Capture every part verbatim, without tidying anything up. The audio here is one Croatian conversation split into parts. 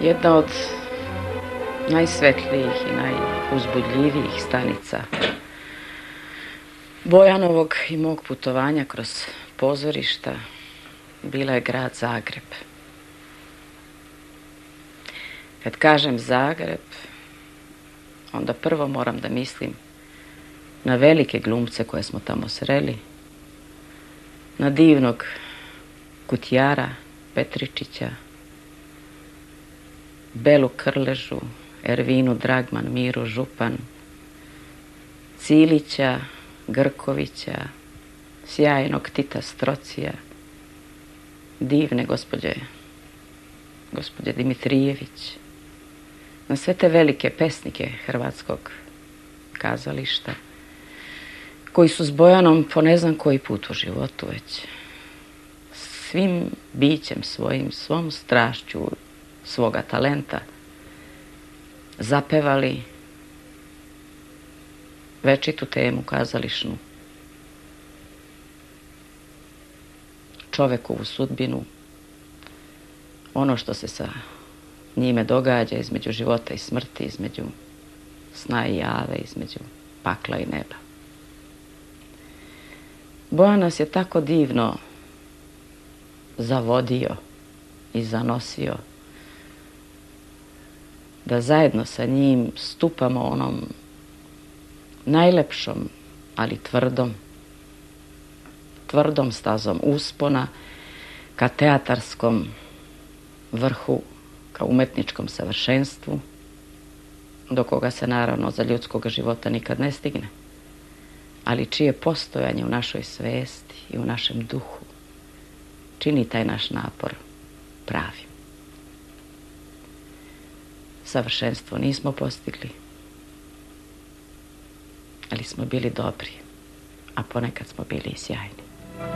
Jedna od najsvetlijih i najuzbudljivijih stanica Bojanovog i mog putovanja kroz pozorišta bila je grad Zagreb. Kad kažem Zagreb, onda prvo moram da mislim na velike glumce koje smo tamo sreli, na divnog Kutjara Petričića, Belu Krležu, Ervinu Dragman, Miru Župan, Cilića, Grkovića, sjajnog Tita Strocija, divne gospođe, gospođe Dimitrijević, na sve te velike pesnike hrvatskog kazališta, koji su s Bojanom po ne znam koji put u životu već svim bićem svojim, svom strašću, svoga talenta zapevali večitu temu kazališnu, čovekovu sudbinu, ono što se sa njime događa između života i smrti, između sna i jave, između pakla i neba. Bojan nas je tako divno zavodio i zanosio da zajedno sa njim stupamo onom najlepšom, ali tvrdom, tvrdom stazom uspona ka teatarskom vrhu, ka umetničkom savršenstvu, do koga se naravno za ljudskog života nikad ne stigne, ali čije postojanje u našoj svesti i u našem duhu čini taj naš napor pravim. Savršenstvo nismo postigli, ali smo bili dobri, a ponekad smo bili i sjajni.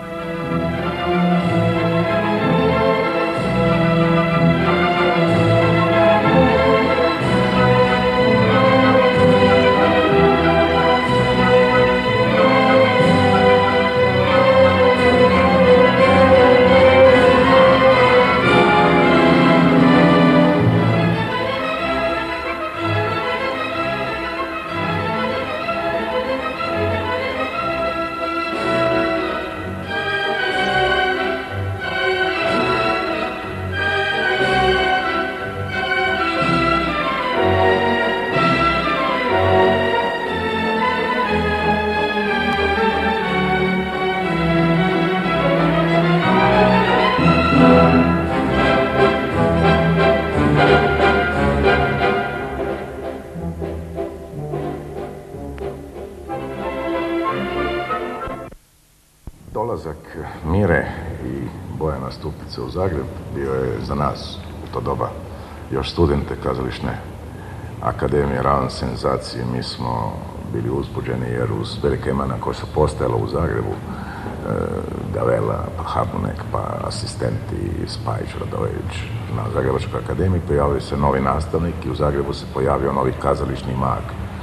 Dolazak Mire i Bojana Stupice u Zagreb bio je za nas u to doba još studente kazališne akademije ravan senzacije. Mi smo bili uzbuđeni jer uz velika imena koja su postojala u Zagrebu, e, Gavela, pa Habunek, pa asistenti Spajić, Radojević na Zagrebačkoj akademiji, pojavio se novi nastavnik i u Zagrebu se pojavio novi kazališni mag,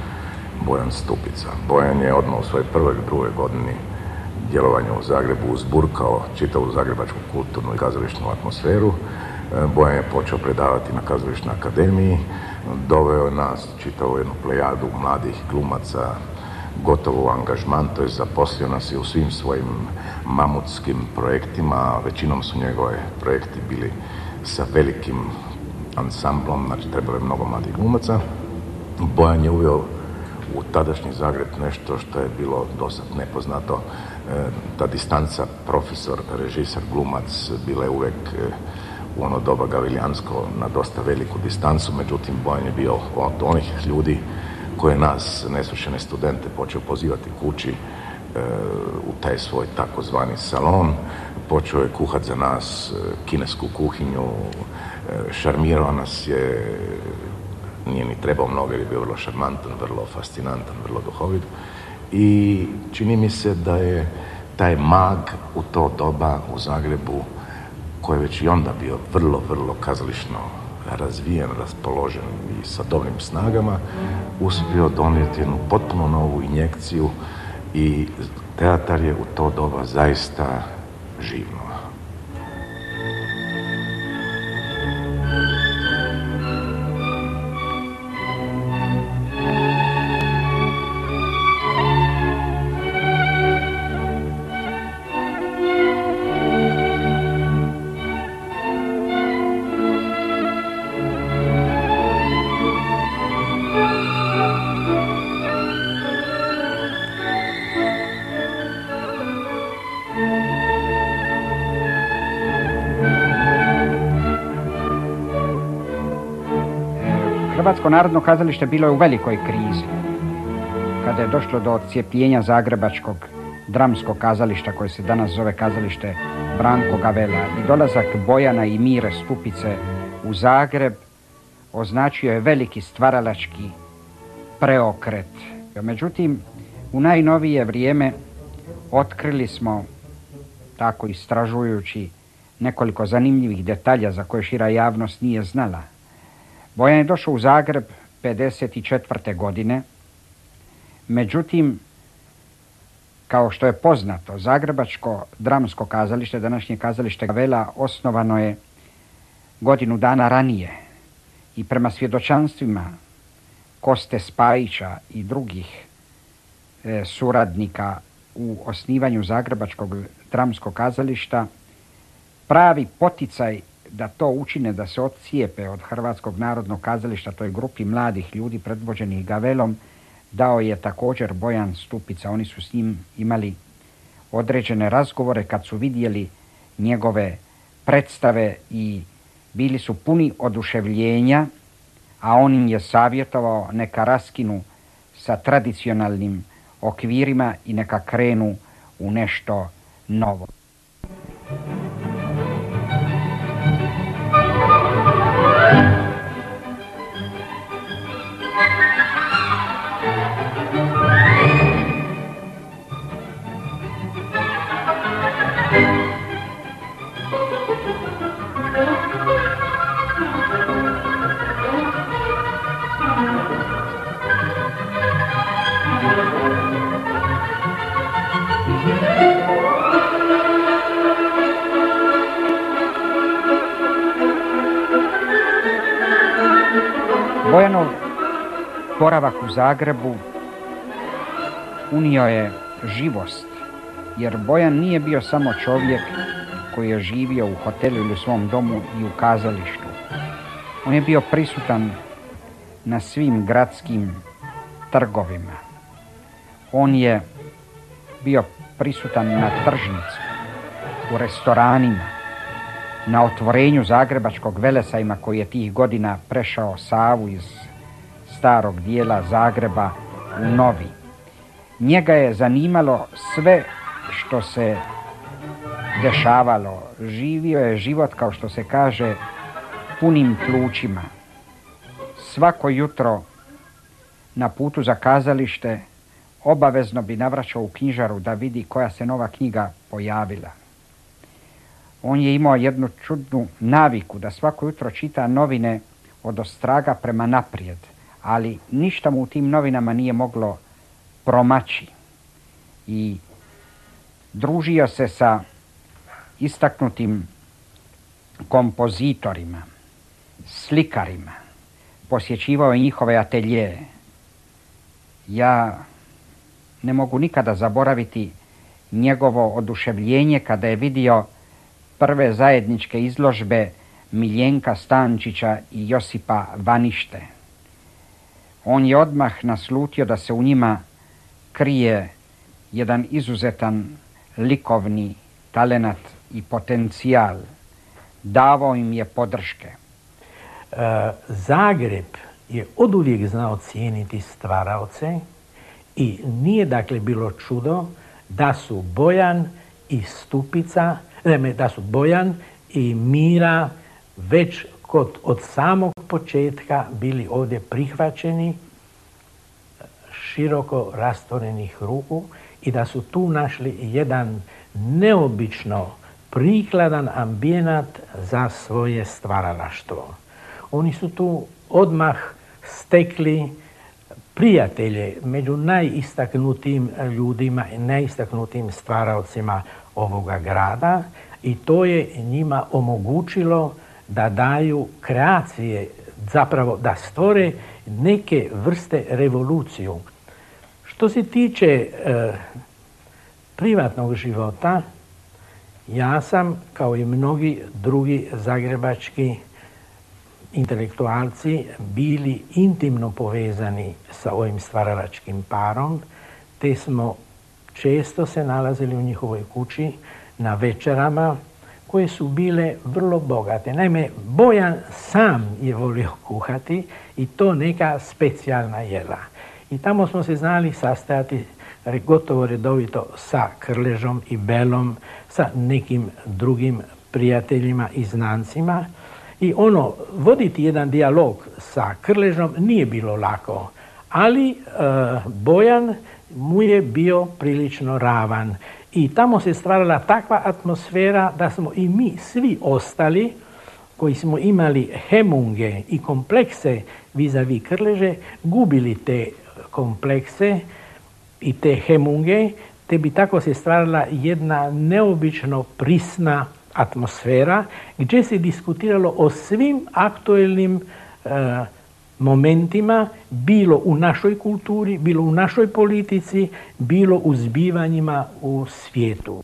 Bojan Stupica. Bojan je odmah u svojoj prvoj i drugoj godini djelovanja u Zagrebu uzburkao čitavu zagrebačku kulturnu i kazališnu atmosferu. Bojan je počeo predavati na Kazališnoj akademiji, doveo nas čitavu jednu plejadu mladih glumaca gotovo u angažman, to je zaposlio nas i u svim svojim mamutskim projektima. Većinom su njegove projekti bili sa velikim ansamblom, znači trebalo je mnogo mladih glumaca. Bojan je uveo u tadašnji Zagreb nešto što je bilo dosad nepoznato. Ta distanca profesor, režiser, glumac bila je uvek u ono doba gavilijansko na dosta veliku distancu, međutim Bojan je bio od onih ljudi koje nas, nesvršene studente, počeo pozivati kući e, u taj svoj takozvani salon. Počeo je kuhat za nas kinesku kuhinju, e, šarmirao nas je, nije ni trebao mnogo jer je bio vrlo šarmantan, vrlo fascinantan, vrlo duhovit. I čini mi se da je taj mag u to doba u Zagrebu, koji je već i onda bio vrlo, vrlo kazališno razvijen, raspoložen i sa dobrim snagama, uspio donijeti jednu potpuno novu injekciju i teatar je u to doba zaista živnuo. Hrvatsko narodno kazalište bilo je u velikoj krizi. Kada je došlo do odcijepljenja Zagrebačkog dramskog kazališta, koje se danas zove kazalište Branko Gavela, i dolazak Bojana i Mire Stupice u Zagreb označio je veliki stvaralački preokret. Međutim, u najnovije vrijeme otkrili smo, tako istražujući, nekoliko zanimljivih detalja za koje šira javnost nije znala. Bojan je došao u Zagreb pedeset četvrte godine, međutim, kao što je poznato, Zagrebačko dramsko kazalište, današnje kazalište Gavela, osnovano je godinu dana ranije i prema svjedočanstvima Koste Spajića i drugih e, suradnika u osnivanju Zagrebačkog dramskog kazališta, pravi poticaj da to učine, da se odcijepe od Hrvatskog narodnog kazališta, toj grupi mladih ljudi predvođenih Gavelom, dao je također Bojan Stupica. Oni su s njim imali određene razgovore kad su vidjeli njegove predstave i bili su puni oduševljenja, a on im je savjetovao neka raskinu sa tradicionalnim okvirima i neka krenu u nešto novo. Bojanov boravak u Zagrebu unio je živost, jer Bojan nije bio samo čovjek koji je živio u hotelu ili u svom domu i u kazalištu. On je bio prisutan na svim gradskim trgovima. On je bio prisutan na tržnici, u restoranima, na otvorenju Zagrebačkog Velesajma koji je tih godina prešao Savu iz starog dijela Zagreba u novi. Njega je zanimalo sve što se dešavalo. Živio je život, kao što se kaže, punim plućima. Svako jutro na putu za kazalište obavezno bi navraćao u knjižaru da vidi koja se nova knjiga pojavila. On je imao jednu čudnu naviku da svako jutro čita novine od ostraga prema naprijed, ali ništa mu u tim novinama nije moglo promaći. I družio se sa istaknutim kompozitorima, slikarima, posjećivao je njihove ateljeje. Ja ne mogu nikada zaboraviti njegovo oduševljenje kada je vidio prve zajedničke izložbe Miljenka Stančića i Josipa Vanište. On je odmah naslutio da se u njima krije jedan izuzetan likovni talenat i potencijal. Davao im je podrške. E, Zagreb je oduvijek znao cijeniti stvaraoce i nije dakle bilo čudo da su Bojan i Stupica, ne, da su Bojan i Mira već kod, od samog početka bili ovdje prihvaćeni široko rastvorenih ruku i da su tu našli jedan neobično prikladan ambijenat za svoje stvaralaštvo. Oni su tu odmah stekli prijatelje među najistaknutijim ljudima i najistaknutijim stvaraocima ovoga grada i to je njima omogućilo da daju kreacije, zapravo da stvore neke vrste revoluciju. Što se tiče e, privatnog života, ja sam, kao i mnogi drugi zagrebački intelektualci, bili intimno povezani sa ovim stvaralačkim parom, te smo često se nalazili u njihovoj kući na večerama koje su bile vrlo bogate. Naime, Bojan sam je volio kuhati i to neka specijalna jela. I tamo smo se znali sastajati gotovo redovito sa Krležom i Belom, sa nekim drugim prijateljima i znancima. I ono, voditi jedan dijalog sa Krležom nije bilo lako, ali e, Bojan mu je bio prilično ravan. I tamo se stvarala takva atmosfera da smo i mi svi ostali, koji smo imali hemunge i komplekse vis-a-vis Krleže, gubili te komplekse i te hemunge, te bi tako se stvarala jedna neobično prisna atmosfera gdje se diskutiralo o svim aktuelnim e, momentima, bilo u našoj kulturi, bilo u našoj politici, bilo u zbivanjima u svijetu.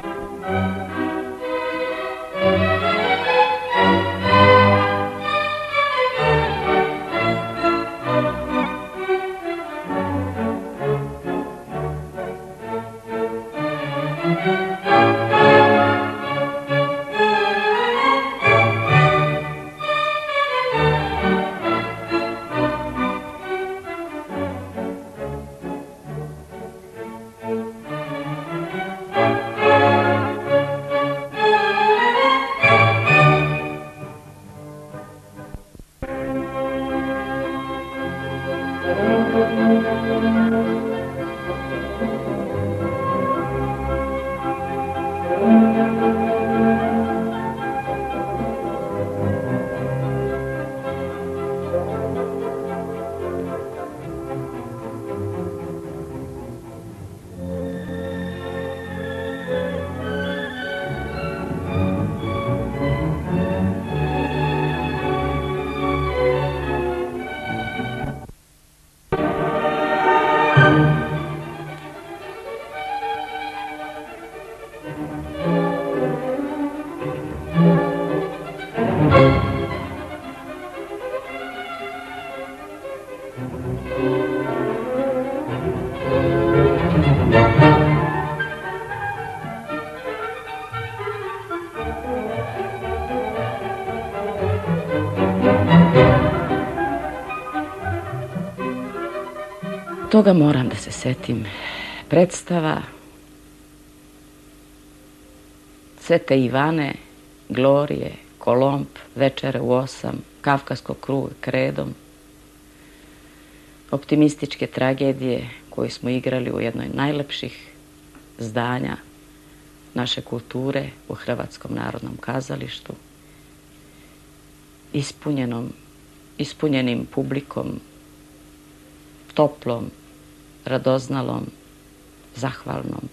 Toga moram da se setim. Predstava Svete Ivane, Glorije, Kolomb, Večere u osam, Kafkaskog kruga kredom, optimističke tragedije koju smo igrali u jednoj najlepših zdanja naše kulture u Hrvatskom narodnom kazalištu, ispunjenom, ispunjenim publikom, toplom, radoznalom, zahvalnom.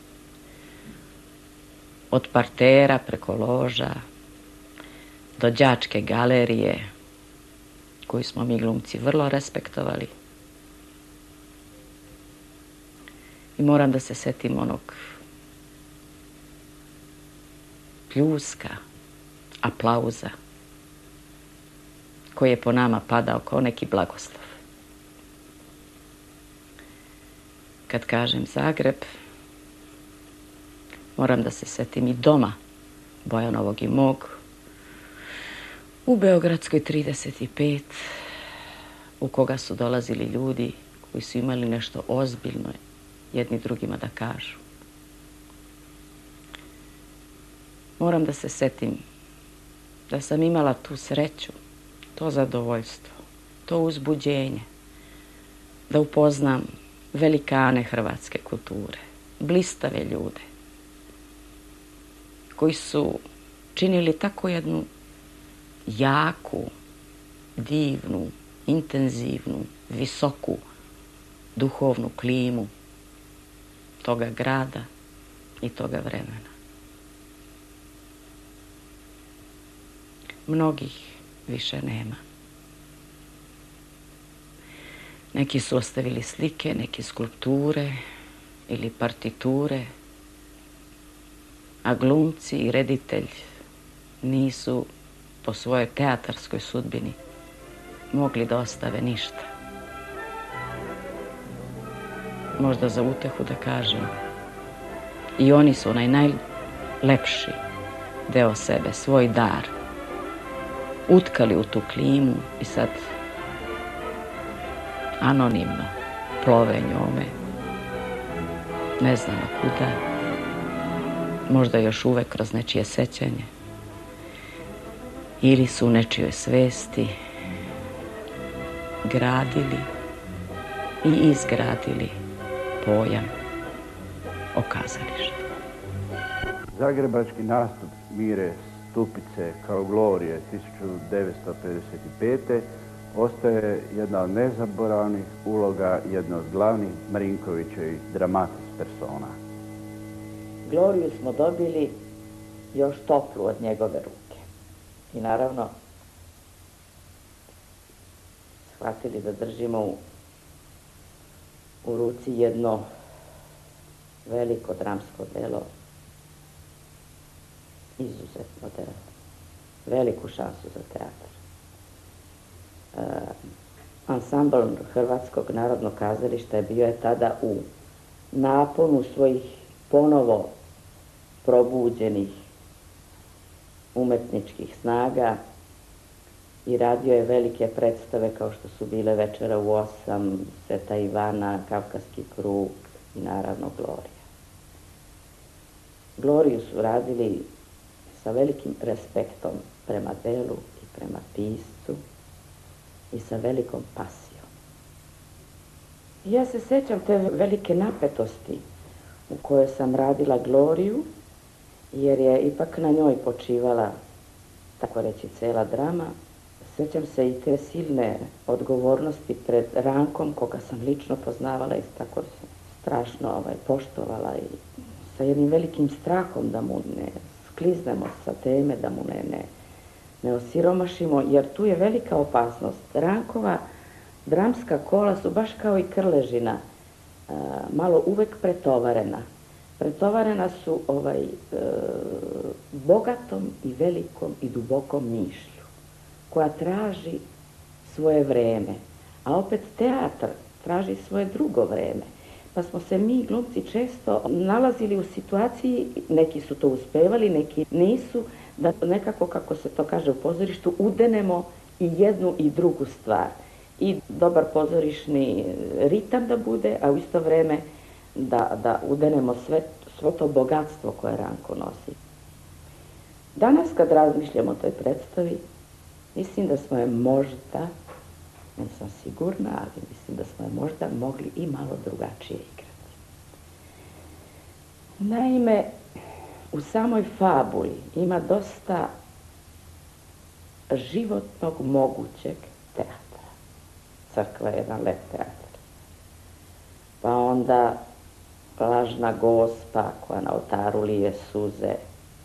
Od partera preko loža do đačke galerije, koju smo mi glumci vrlo respektovali. I moram da se setim onog pljuska, aplauza, koji je po nama padao kao neki blagoslov. Kad kažem Zagreb, moram da se setim i doma Bojanovog i mog u Beogradskoj trideset pet, u koga su dolazili ljudi koji su imali nešto ozbiljno jedni drugima da kažu. Moram da se setim da sam imala tu sreću, to zadovoljstvo, to uzbuđenje, da upoznam velikane hrvatske kulture, blistave ljude, koji su činili tako jednu jaku, divnu, intenzivnu, visoku duhovnu klimu toga grada i toga vremena. Mnogih više nema. Neki su ostavili slike, neki skulpture ili partiture, a glumci i reditelj nisu po svojoj teatarskoj sudbini mogli da ostave ništa. Možda za utehu da kažem, i oni su onaj najlepši, deo sebe, svoj dar, utkali u tu klimu i sad anonimno plove njome, ne znamo kuda, možda još uvek kroz nečije sećanje, ili su u nečijoj svesti gradili i izgradili pojam o kazalištu. Zagrebački nastup Mire Stupice kao Glorije tisuću devetsto pedeset pete. ostaje jedna od nezaboravnih uloga, jedna od glavnih Marinkovićevih dramatis persona. Gloriju smo dobili još toplu od njegove ruke. I naravno, shvatili da držimo u, u ruci jedno veliko dramsko delo, izuzetno delo, veliku šansu za teatr. E, ansambl Hrvatskog narodnog kazališta je bio je tada u naponu svojih ponovo probuđenih umetničkih snaga i radio je velike predstave kao što su bile Večera u osam, Sveta Ivana, Kavkaski krug i naravno Glorija. Gloriju su radili sa velikim respektom prema delu i prema piscu i sa velikom pasijom. Ja se sećam te velike napetosti u kojoj sam radila Gloriju, jer je ipak na njoj počivala, tako reći, cela drama. Sećam se i te silne odgovornosti pred Rankom, koga sam lično poznavala i tako strašno ovaj, poštovala i sa jednim velikim strahom da mu ne skliznemo sa teme, da mu ne, ne, ne osiromašimo, jer tu je velika opasnost. Rankova dramska kola su baš kao i Krležina, a, malo uvek pretovarena. Pretovarena su ovaj, e, bogatom i velikom i dubokom mišlju, koja traži svoje vreme, a opet teatr traži svoje drugo vreme. Pa smo se mi, glumci, često nalazili u situaciji, neki su to uspevali, neki nisu, da nekako, kako se to kaže u pozorištu, udenemo i jednu i drugu stvar. I dobar pozorišni ritam da bude, a u isto vreme da, da udenemo sve, svo to bogatstvo koje Ranko nosi. Danas kad razmišljamo o toj predstavi, mislim da smo je možda, nisam sigurna, ali mislim da smo je možda mogli i malo drugačije igrati. Naime, u samoj fabuli ima dosta životnog mogućeg teatra. Crkva je jedan lep teatr. Pa onda lažna gospa koja na oltaru lije suze,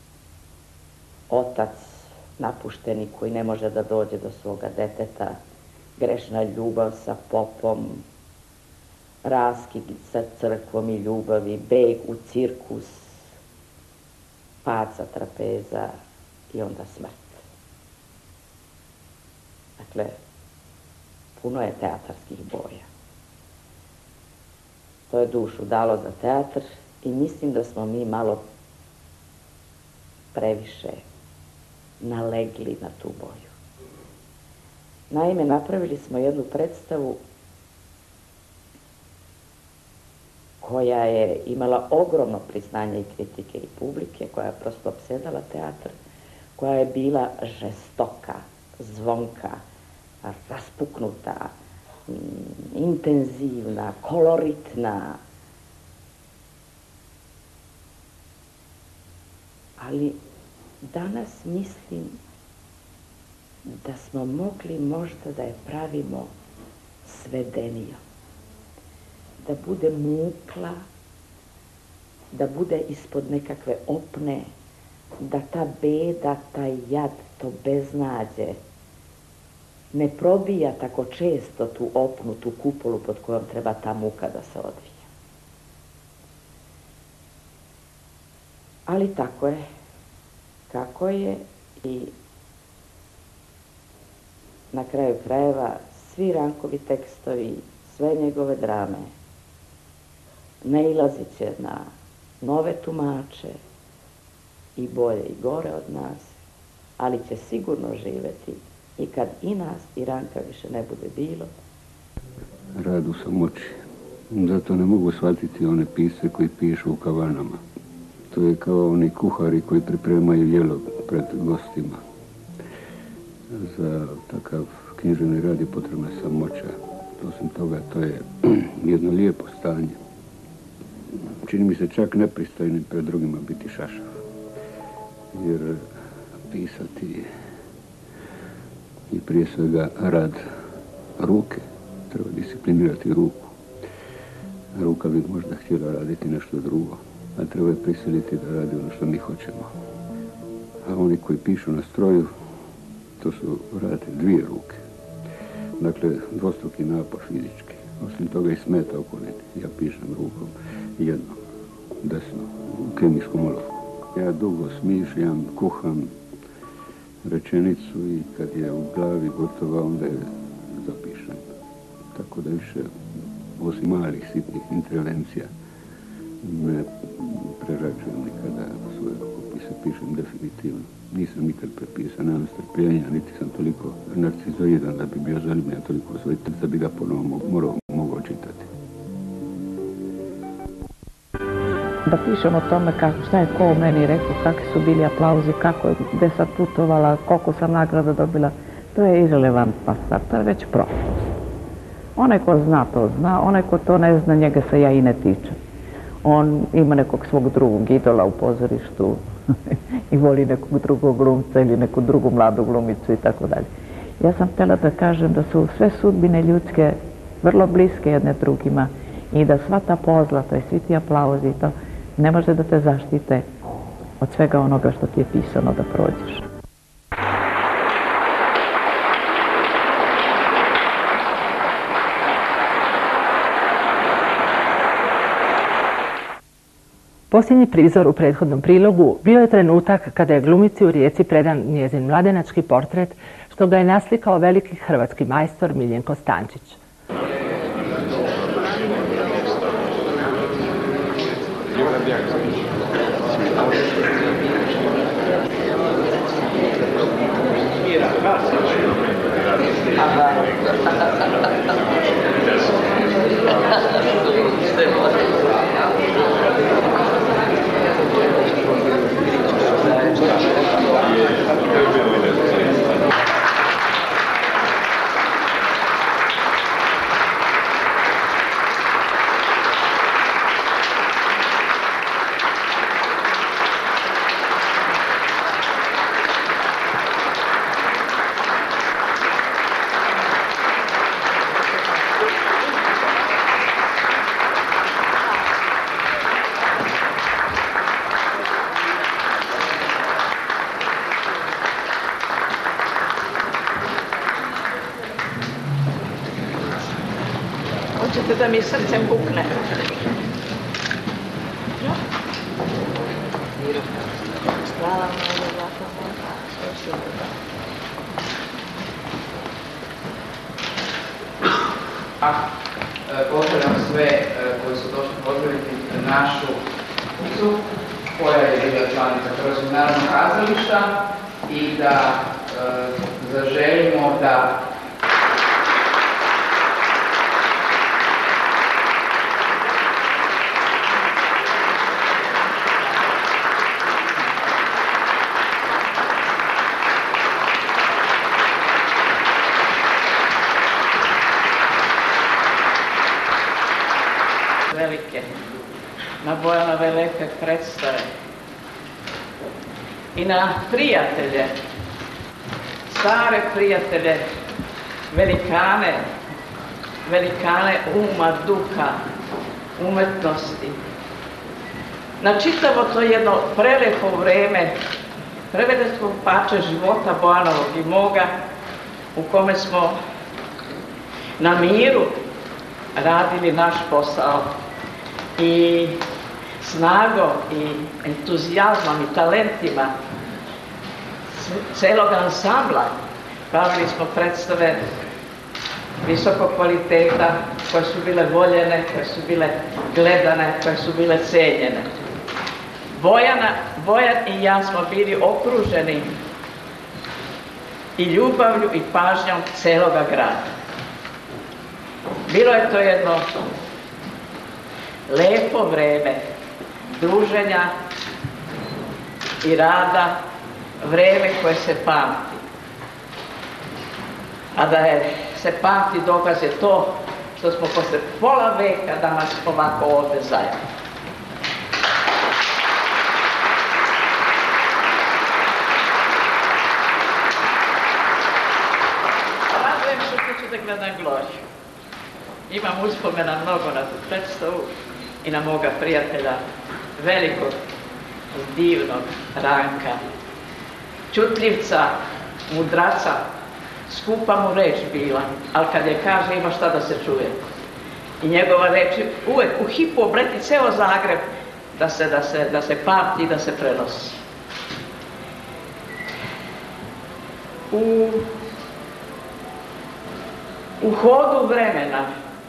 otac napušteni koji ne može da dođe do svoga deteta, grešna ljubav sa popom, raskid sa crkvom i ljubavi, beg u cirkus, pad sa trapeza i onda smrt. Dakle, puno je teatarskih boja. To je dušu dalo za teatr i mislim da smo mi malo previše nalegli na tu boju. Naime, napravili smo jednu predstavu koja je imala ogromno priznanje i kritike i publike, koja je prosto opsedala teatr, koja je bila žestoka, zvonka, raspuknuta, intenzivna, koloritna. Ali danas mislim da smo mogli možda da je pravimo svedenijom, da bude mukla, da bude ispod nekakve opne, da ta beda, taj jad, to beznađe ne probija tako često tu opnu, tu kupolu pod kojom treba ta muka da se odvija. Ali tako je, kako je i na kraju krajeva svi Rankovi tekstovi, sve njegove drame nailazit će na nove tumače i bolje i gore od nas, ali će sigurno živjeti i kad i nas i Ranka više ne bude bilo. Rad u samoći. Zato ne mogu shvatiti one pisce koji pišu u kavanama. To je kao oni kuhari koji pripremaju jelo pred gostima. Za takav književni rad je potrebna samoća. Osim toga, to je jedno lijepo stanje. Čini mi se čak nepristojnim pred drugima biti šašav. Jer pisati i prije svega rad ruke. Treba disciplinirati ruku. Ruka bi možda htjela raditi nešto drugo, a treba je prisiliti da radi ono što mi hoćemo. A oni koji pišu na stroju, to su rade dvije ruke. Dakle, dvostruki napor fizički. Osim toga i smeta okolini. Ja pišem rukom jedno, desno, u kemijskom olovku. Ja dugo smišljam, kuham rečenicu i kad je u glavi gotova, onda je zapišem. Tako da više, osim malih, sitnih intervencija, ne prerađujem nikada svoje rukopise, pišem definitivno. Nisam nikad prepisao, nemam strpljenja, niti sam toliko narcizoidan da bi bio zaljubljen toliko u svoj tekst da bi ga ponovo morao mogao čitati. Da pišem o tome kako, šta je ko o meni rekao, kakvi su bili aplauzi, kako je, gde sam putovala, koliko sam nagrada dobila, to je irelevantna stvar, to je već prošlost. Onaj ko zna to zna, onaj ko to ne zna, njega se ja i ne tičem. On ima nekog svog drugog idola u pozorištu i voli nekog drugog glumca ili neku drugu mladu glumicu i tako dalje. Ja sam htjela da kažem da su sve sudbine ljudske vrlo bliske jedne drugima i da sva ta pozlata i svi ti aplauzi i to ne može da te zaštite od svega onoga što ti je pisano da prođeš. Posljednji prizor u prethodnom prilogu bio je trenutak kada je glumici u Rijeci predan njezin mladenački portret, što ga je naslikao veliki hrvatski majstor Miljenko Stančić. Hoćete da mi srcem bukne? A pozdravljam sve koji su došli pozdraviti našu kuću, koja je bila članica Hrvatskog narodnog kazališta i da e, zaželimo da velike, na Bojanove lepe predstave i na prijatelje, stare prijatelje, velikane, velikane uma, duha, umetnosti. Na čitavo to jedno prelepo vreme, prevelikog pače života Bojanovog i moga, u kome smo na miru radili naš posao i snagom i entuzijazmom i talentima celog ansambla pravili smo predstave visokog kvaliteta, koje su bile voljene, koje su bile gledane, koje su bile cijenjene. Bojana, Bojan i ja smo bili okruženi i ljubavlju i pažnjom celoga grada. Bilo je to jedno lepo vreme druženja i rada, vreme koje se pamti. A da je, se pamti dokaz je to što smo posle pola veka danas ovako ovde zajedno. Radujem se što ću da gledam Gloriju. Imam uspomena mnogo na tu predstavu i na moga prijatelja, velikog i divnog Ranka, čutljivca, mudraca, skupa mu reč bila, ali kad je kaže ima šta da se čuje. I njegova reč je uvek u hipu obleti ceo Zagreb da se, da se, da se pamti i da se prenosi. U, u hodu vremena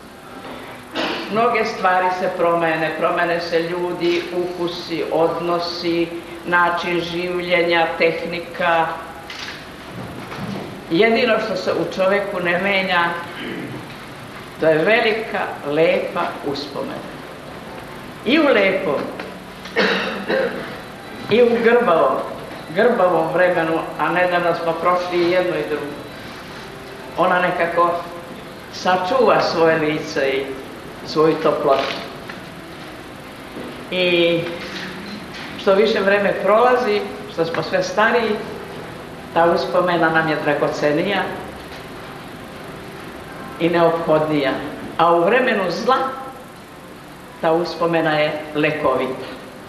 mnoge stvari se promene, promene se ljudi, ukusi, odnosi, način življenja, tehnika. Jedino što se u čoveku ne menja, to je velika, lepa uspomena. I u lepom, i u grbavom, grbavom vremenu, a nedavno smo prošli i jedno i drugo. Ona nekako sačuva svoje lice i svoju toplotu. I što više vreme prolazi, što smo sve stariji, ta uspomena nam je dragocenija i neophodnija. A u vremenu zla ta uspomena je lekovita.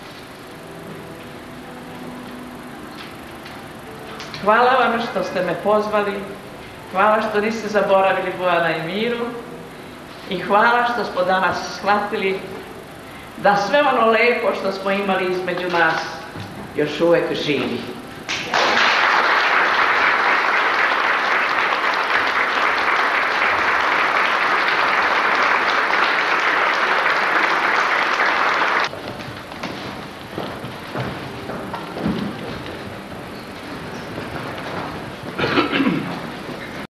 Hvala vam što ste me pozvali, hvala što niste zaboravili Bojana i Miru i hvala što smo danas shvatili da sve ono lepo što smo imali između nas još uvek živi.